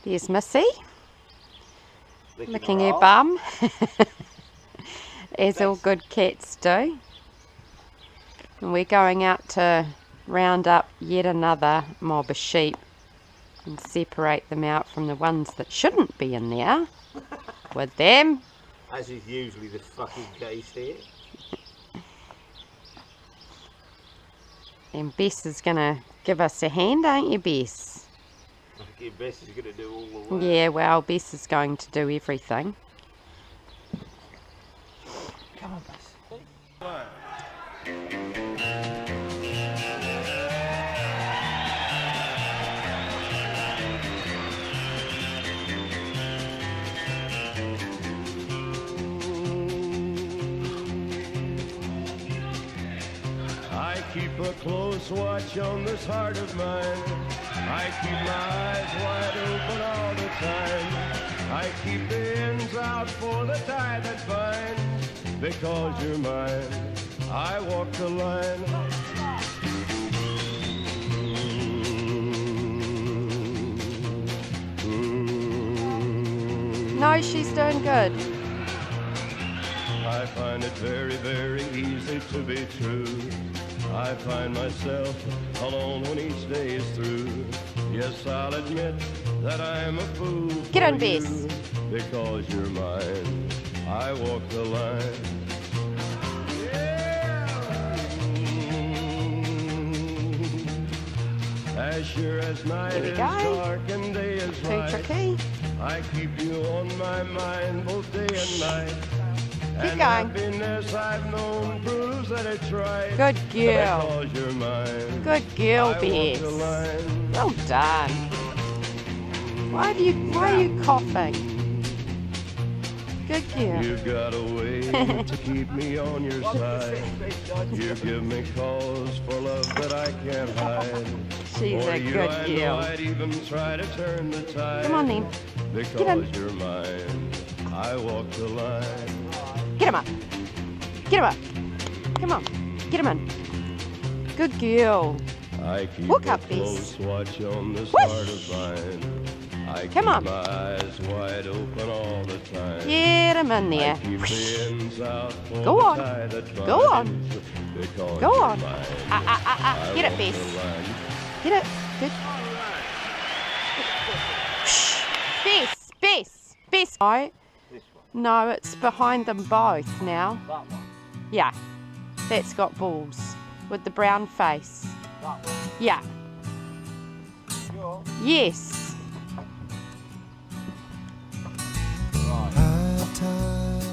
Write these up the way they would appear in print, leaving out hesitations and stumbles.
There's Missy, licking her bum, as all good cats do. And we're going out to round up yet another mob of sheep and separate them out from the ones that shouldn't be in there with them. As is usually the fucking case here. And Bess is going to give us a hand, aren't you, Bess? I think Bess is going to do all the work. Yeah, well, Bess is going to do everything. Come on, Bess. I keep a close watch on this heart of mine. I keep my eyes wide open all the time. I keep the ends out for the tie that binds. Because you're mine, I walk the line. No, she's doing good. I find it very, very easy to be true. I find myself alone when each day is through. Yes, I'll admit that I'm a fool. Get on, for Bess. you. Because you're mine, I walk the line. As sure as night Here we is go. dark and day is Too light, tricky. I keep you on my mind both day and night. Keep And going. happiness I've known proves that it's right. Good girl. Because you're mine. Good girl, I walk Bess. the line. Well done. Why are you coughing? Good girl. You got a way to keep me on your side. You give me cause for love that I can't hide. She's For a you, good I know girl. I'd even try to turn the tide. Come on then. Because you're mine, I walk the line. Get him up. Get him up. Come on. Get him in. Good girl. I keep Walk a up, Bess. close watch on this Whoosh. heart of mine. I Come keep on. my eyes wide open all the time. Get him in there. I keep the ends out for Go the on. tie that Go on. binds. Because Go you're on. mine, I Get it, walk Bess. the line. Get it. Good. Shh. Bess. Bess. Bess. No. This one. No, it's behind them both now. That one. Yeah. That's got balls. With the brown face. That one. Yeah. Sure. Yes. Right. High tide,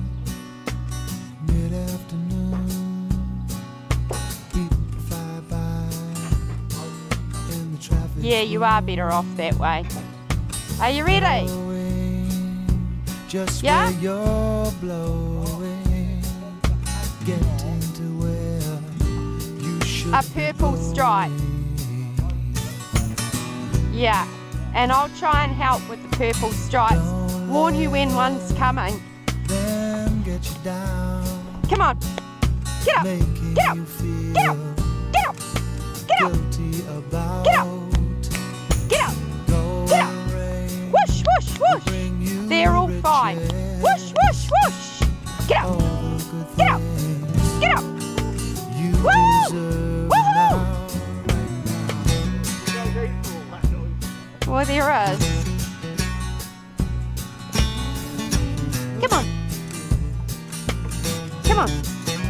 mid-afternoon, people fly by in the traffic. Yeah, you are better off that way. Are you ready? Blowing, just Yeah? where you're blowing, getting to where you should A be purple stripe. going. Yeah. And I'll try and help with the purple stripes. Warn you when one's coming. Then get you down, Come on. Get up. making Get up. you feel Get up. Get up. Get up. guilty about Get up. Get up. Get up. going. Whoosh, whoosh, whoosh. Bring you They're all fine. riches. Whoosh, whoosh, whoosh. Get All up. the good Get up. things Get up. you Woo! deserve Woohoo! now. Well, there is. Come on. Come on.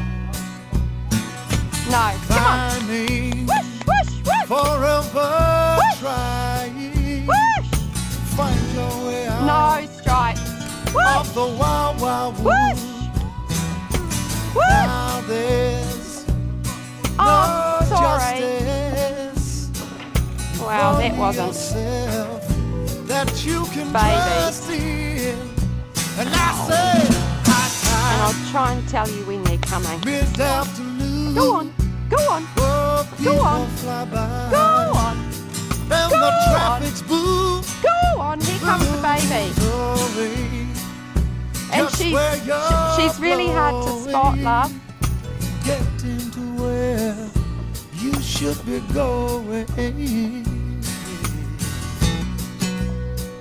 No. Come on. Find me Whoosh, whoosh, whoosh. forever Whoosh! trying. Whoosh. Find your way out No stripes. Whoosh. of the wild, wild Whoosh. wood. Whoosh. Now there's Oh, no sorry. justice Wow, that for wasn't. yourself that you can Baby. trust in. And I say, And high I'll time, try and tell you when they're coming. mid-afternoon. Go on. Go on. Oh, people on. fly by. Go on. And Go the on. traffic's boom. Go on. Here comes the baby. And she's really hard to spot, love. Getting to where you should be going.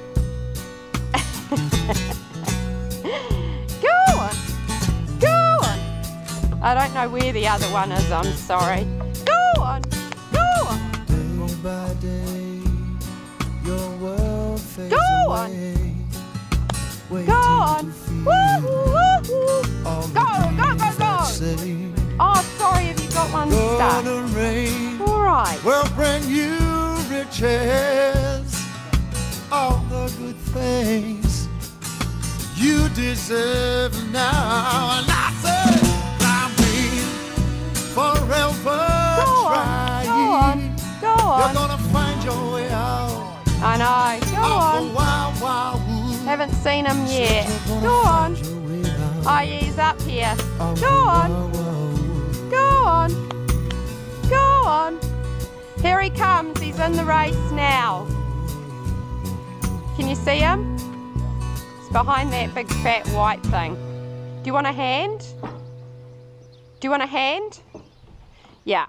I don't know where the other one is, I'm sorry. Go on! Go on! Day by day, your world fades Go on. away. Waiting Go on! to feel Woo-hoo-hoo-hoo. all the Go, go, go, dreams go. that say Oh, sorry if you got one stuck. gonna rain Alright. will bring you riches, all the good things you deserve now. And I say, I'll be forever Go on, trying. go on. You're gonna find your way out I know. Go of on. the wild, wild wood. Haven't seen him yet. You're Go gonna on. find your way out Oh, yeah, he's up here. of Go the on. wild, wild wood. Go on. Go on. Here he comes. He's in the race now. Can you see him? It's behind that big fat white thing. Do you want a hand? Do you want a hand? Yeah.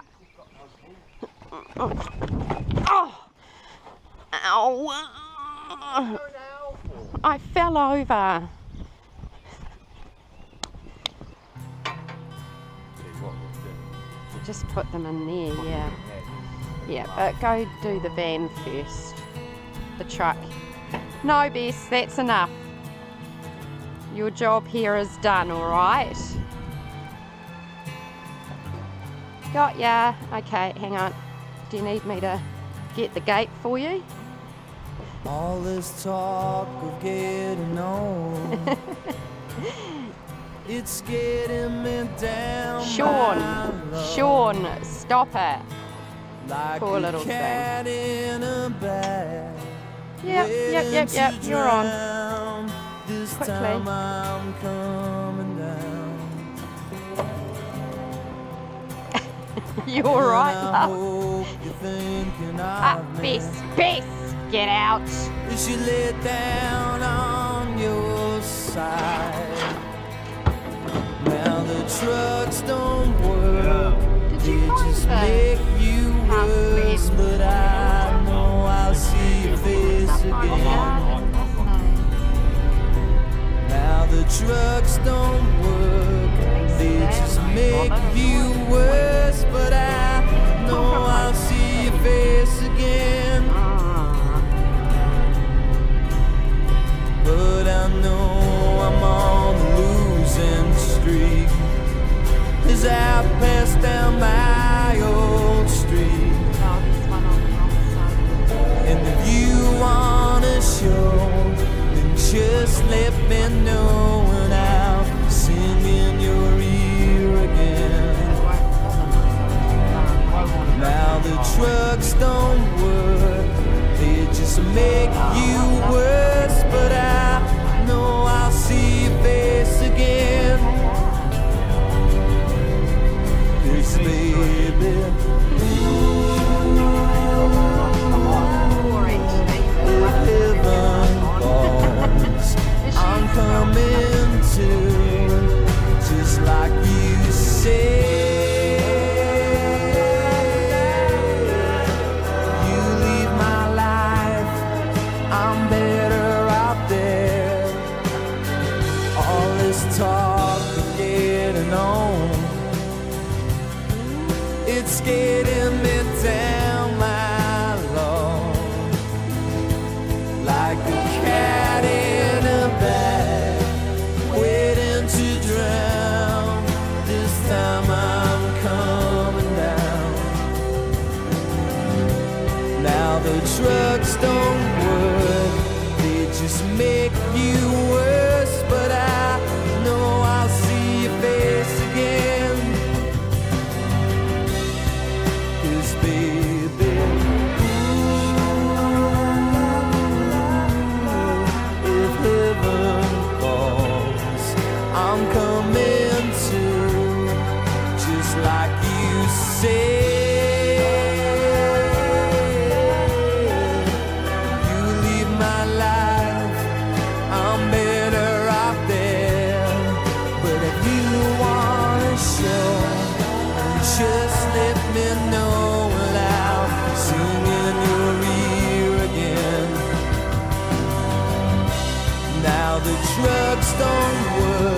Oh. Ow. I fell over. Just put them in there, yeah. Yeah, but go do the van first. The truck. No, Bess, that's enough. Your job here is done, alright? Got ya. Okay, hang on. Do you need me to get the gate for you? All this talk of getting on, it's getting me down. Sean, stop it. Like Poor a little cat in a bag. Yep, you're on. This Quickly. time I'm coming down. You alright, And I love? hope you're thinking Ah, of me. Bess, get out. Is you lay down on your side? Now the trucks don't work. Did you They find just the make you house worse. flip? But I know I'll see your face again. Now the trucks don't work. They just make you worse. But I know I'll see your face again. But I know I'm on the losing streak as I pass down my old street. And if you wanna show, then just let me know, and I'll sing in your ear again. Now the trucks don't work, they just make you worse. But I know I'll see your face again. 'Cause baby, heaven calls, I'm coming to, just like you say. You leave my life, I'm better out there. All this talk of getting on, it's getting me down my lawn. Like a cat in a bag, waiting to drown. This time I'm coming down. Now the trucks don't work, they just make you worse. But I know I'll see your face again. 'Cause baby, if heaven calls, I'm coming to, just like you say. You leave my life, I'm better out there. But if you wanna show, just let me know, and I'll sing in your ear again. Now the trucks don't work,